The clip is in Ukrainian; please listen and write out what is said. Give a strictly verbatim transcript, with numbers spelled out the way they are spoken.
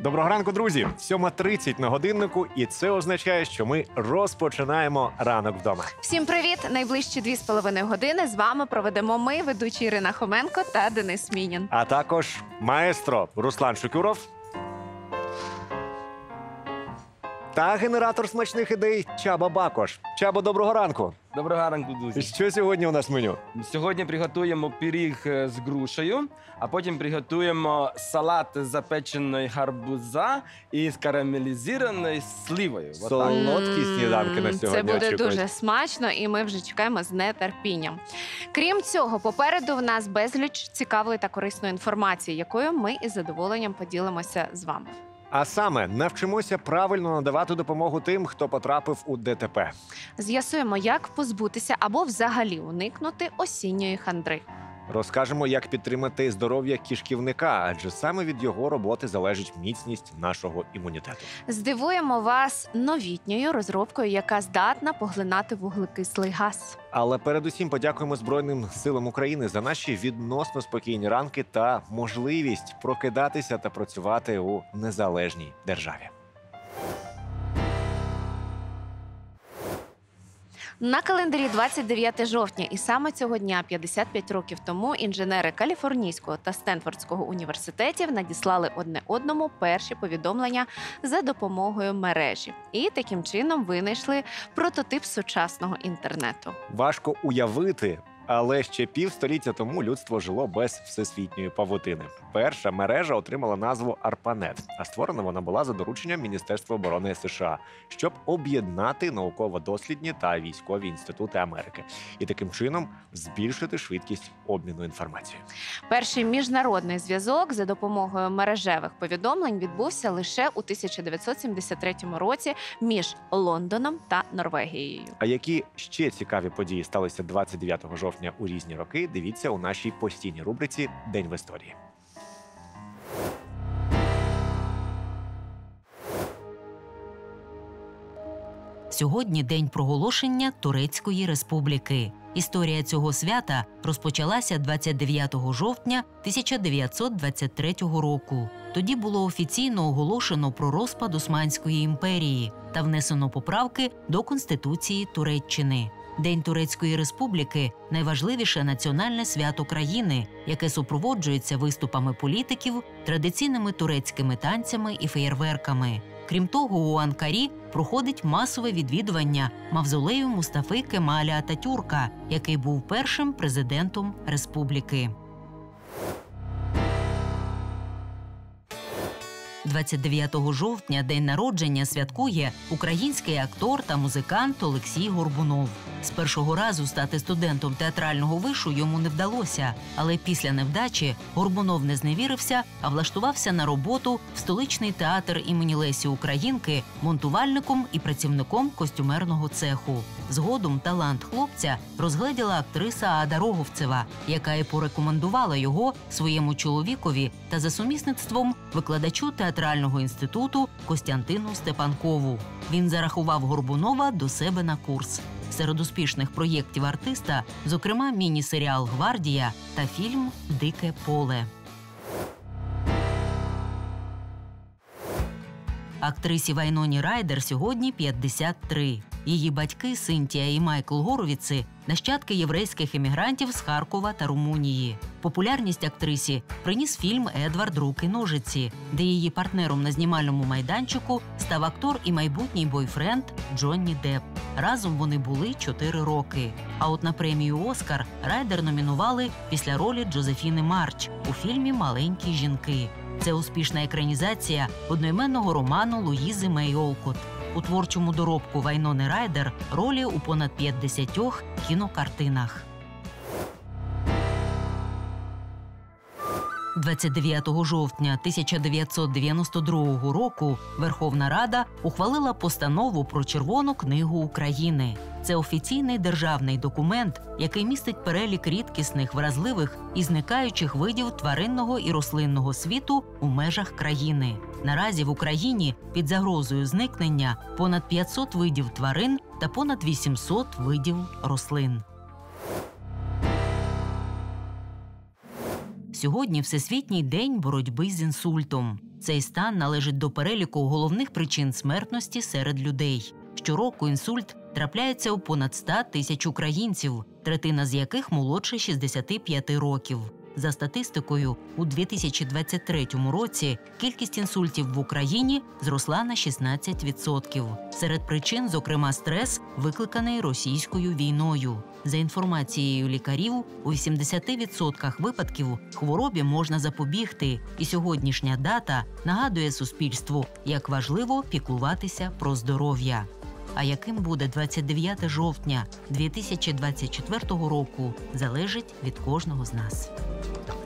Доброго ранку, друзі! сьома тридцять на годиннику, і це означає, що ми розпочинаємо ранок вдома. Всім привіт! Найближчі дві з половиною години з вами проведемо ми, ведучі Ірина Хоменко та Денис Мінін. А також маестро Руслан Шукюров та генератор смачних ідей Чаба Бакош. Чабо, доброго ранку! Доброго ранку, друзі. Що сьогодні у нас в меню? Сьогодні приготуємо пиріг з грушею, а потім приготуємо салат з запеченої гарбуза і з карамелізованою сливою. Солодкі сніданки на сьогодні Це буде очікують. дуже смачно, і ми вже чекаємо з нетерпінням. Крім цього, попереду в нас безліч цікавої та корисної інформації, якою ми із задоволенням поділимося з вами. А саме, навчимося правильно надавати допомогу тим, хто потрапив у ДТП. З'ясуємо, як позбутися або взагалі уникнути осінньої хандри. Розкажемо, як підтримати здоров'я кишківника, адже саме від його роботи залежить міцність нашого імунітету. Здивуємо вас новітньою розробкою, яка здатна поглинати вуглекислий газ. Але передусім подякуємо Збройним силам України за наші відносно спокійні ранки та можливість прокидатися та працювати у незалежній державі. На календарі двадцять дев'яте жовтня, і саме цього дня, п'ятдесят п'ять років тому, інженери Каліфорнійського та Стенфордського університетів надіслали одне одному перші повідомлення за допомогою мережі. І таким чином винайшли прототип сучасного інтернету. Важко уявити, але ще півстоліття тому людство жило без всесвітньої павутини. Перша мережа отримала назву ARPANET, а створена вона була за дорученням Міністерства оборони США, щоб об'єднати науково-дослідні та військові інститути Америки і таким чином збільшити швидкість обміну інформацією. Перший міжнародний зв'язок за допомогою мережевих повідомлень відбувся лише у тисяча дев'ятсот сімдесят третьому році між Лондоном та Норвегією. А які ще цікаві події сталися двадцять дев'ятого жовтня у різні роки, дивіться у нашій постійній рубриці «День в історії». Сьогодні день проголошення Турецької Республіки. Історія цього свята розпочалася двадцять дев'ятого жовтня тисяча дев'ятсот двадцять третього року. Тоді було офіційно оголошено про розпад Османської імперії та внесено поправки до Конституції Туреччини. День Турецької Республіки – найважливіше національне свято країни, яке супроводжується виступами політиків, традиційними турецькими танцями і феєрверками. Крім того, у Анкарі проходить масове відвідування мавзолею Мустафи Кемаля Ататюрка, який був першим президентом республіки. двадцять дев'ятого жовтня день народження святкує український актор та музикант Олексій Горбунов. З першого разу стати студентом театрального вишу йому не вдалося, але після невдачі Горбунов не зневірився, а влаштувався на роботу в столичний театр імені Лесі Українки монтувальником і працівником костюмерного цеху. Згодом талант хлопця розгледіла актриса Ада Роговцева, яка і порекомендувала його своєму чоловікові та за сумісництвом викладачу театрального інституту Костянтину Степанкову. Він зарахував Горбунова до себе на курс. Серед успішних проєктів артиста, зокрема, міні-серіал «Гвардія» та фільм «Дике поле». Актрисі Вайноні Райдер сьогодні п'ятдесят три. Її батьки Синтія і Майкл Горовіци – нащадки єврейських емігрантів з Харкова та Румунії. Популярність актрисі приніс фільм «Едвард. Руки ножиці», де її партнером на знімальному майданчику став актор і майбутній бойфренд Джонні Депп. Разом вони були чотири роки. А от на премію «Оскар» Райдер номінували після ролі Джозефіни Марч у фільмі «Маленькі жінки». Це успішна екранізація одноіменного роману Луїзи Мей Олкот. У творчому доробку Вайнони Райдер ролі у понад п'ятдесятьох кінокартинах. двадцять дев'ятого жовтня тисяча дев'ятсот дев'яносто другого року Верховна Рада ухвалила постанову про Червону книгу України. Це офіційний державний документ, який містить перелік рідкісних, вразливих і зникаючих видів тваринного і рослинного світу у межах країни. Наразі в Україні під загрозою зникнення понад п'ятсот видів тварин та понад вісімсот видів рослин. сьогодні Всесвітній день боротьби з інсультом. Цей стан належить до переліку головних причин смертності серед людей. Щороку інсульт трапляється у понад ста тисяч українців, третина з яких молодше шістдесяти п'яти років. За статистикою, у дві тисячі двадцять третьому році кількість інсультів в Україні зросла на шістнадцять відсотків. Серед причин, зокрема, стрес, викликаний російською війною. За інформацією лікарів, у вісімдесяти відсотках випадків хворобі можна запобігти, і сьогоднішня дата нагадує суспільству, як важливо піклуватися про здоров'я. А яким буде двадцять дев'яте жовтня дві тисячі двадцять четвертого року, залежить від кожного з нас.